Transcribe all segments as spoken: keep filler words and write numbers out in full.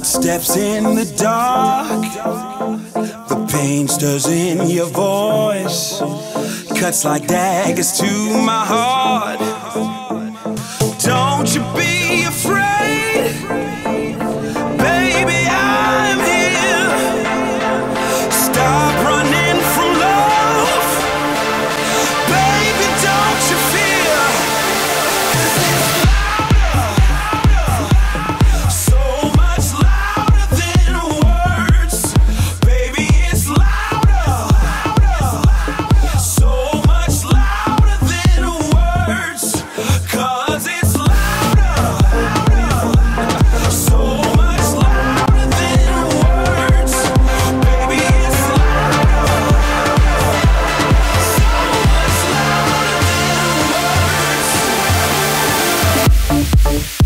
Footsteps in the dark, the pain stirs in your voice, cuts like daggers to my heart. Don't you be afraid, baby, I'm here. Stop running from love, baby, don't you fear. 'Cause it's louder, so much louder than words. Baby, it's louder, so much louder than words. 'Cause it's louder, so much louder than words. Baby, it's louder, so much louder than words.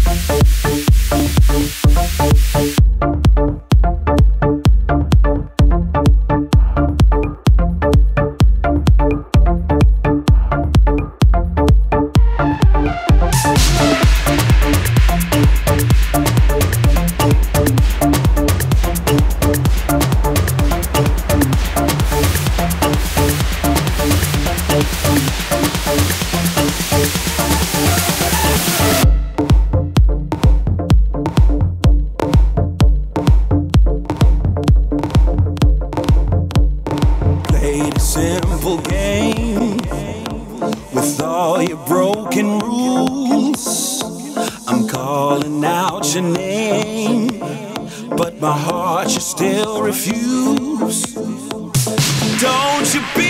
Played a simple game with all your broken rules. I'm calling out your name, but my heart you still refuse. Don't you be